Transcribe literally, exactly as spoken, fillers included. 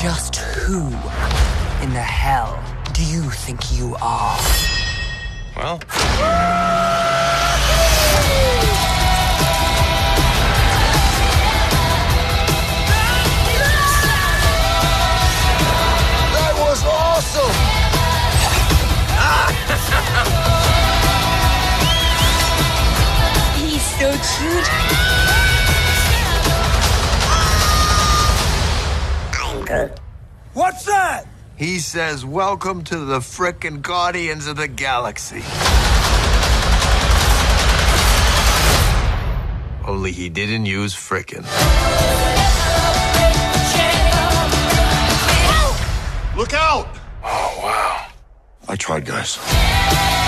Just who in the hell do you think you are? Well... That was awesome! He's so cute. What's that? He says, welcome to the frickin' Guardians of the Galaxy. Only he didn't use frickin'. Look out! Oh, wow. I tried, guys.